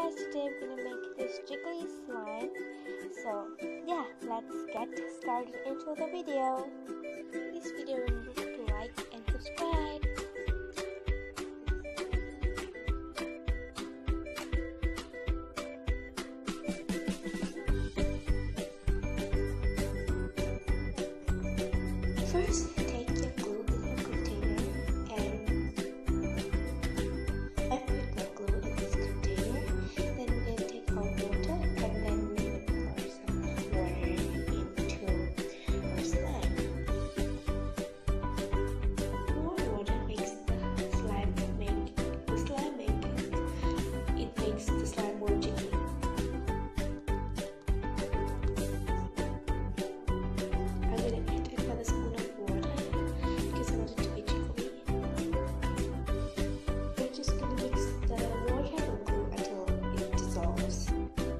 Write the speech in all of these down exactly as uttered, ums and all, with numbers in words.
guys, today we're gonna make this jiggly slime. So yeah, let's get started into the video. This video, remember to like and subscribe. First, take your glue in your container and I put the glue in this container. Then we're going to take our water and then we will pour some water into our slime. More water makes the slime make the slime make it. It makes the slime more jiggly. I'm going to add another spoon of water because I want it to be jiggly. We're just going to mix the water and glue until it dissolves. So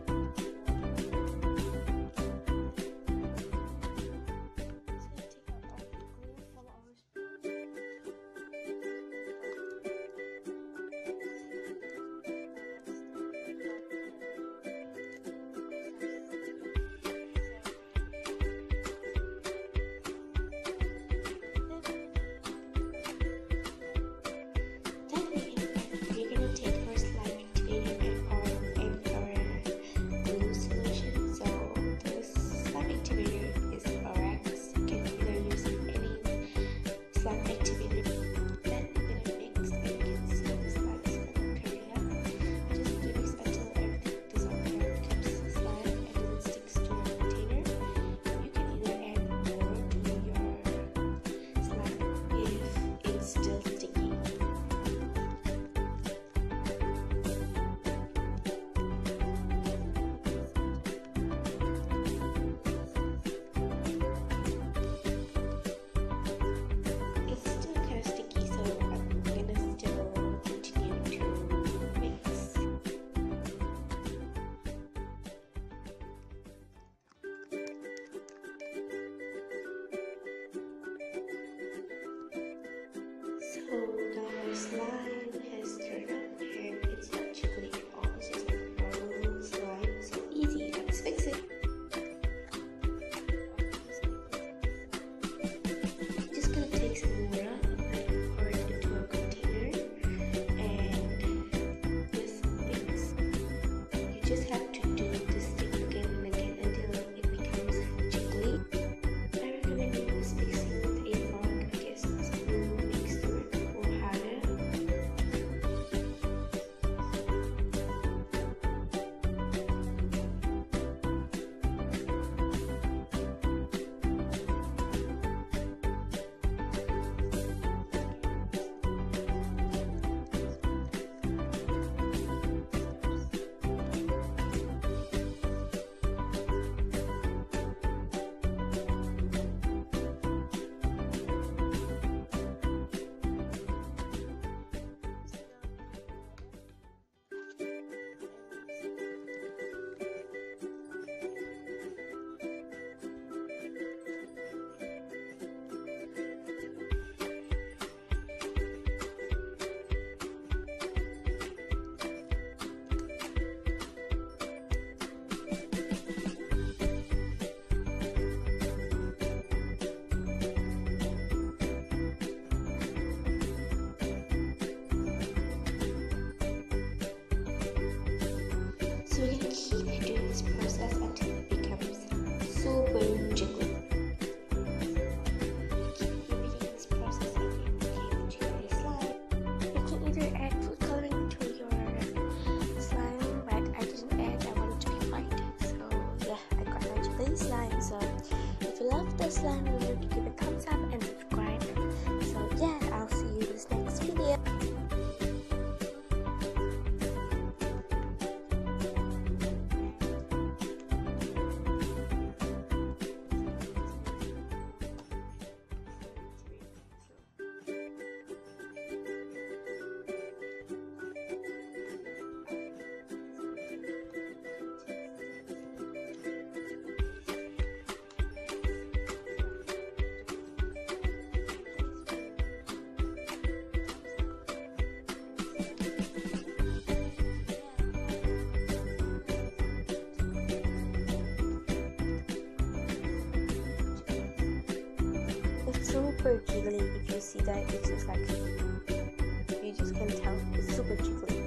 take out all the glue from our spoon. Then we're gonna take our slime activator and our and our glue solution. So the slime activator is borax. You can either use any slime activator. Then we're gonna mix and you can see the slime is gonna curl up. We just have to mix until everything dissolves and becomes slime and then it sticks to your container. You can either add more to your slime if it's still sticky. It's still kind of sticky, so I'm gonna still continue to mix. So now our slime has turned up and it's not jiggly at all. It's just like normal slime. So easy, let's fix it. Just gonna take some water and pour it into a container and just mix. You just have to do this thing again and again until it becomes jiggly. I recommend you use mixing with a fork because the spoon makes the work more harder. So we're gonna keep doing this process until it becomes super jiggly. Keep repeating this process until it becomes jiggly slime. You can either add food coloring to your slime, but I didn't add. I want it to be white. So yeah, I got my jiggly slime. So if you love the slime, remember to give it a thumbs up and subscribe. So yeah, I'll see you in this next video. super jiggly. If you see that, it's just like, you just can tell it's super jiggly.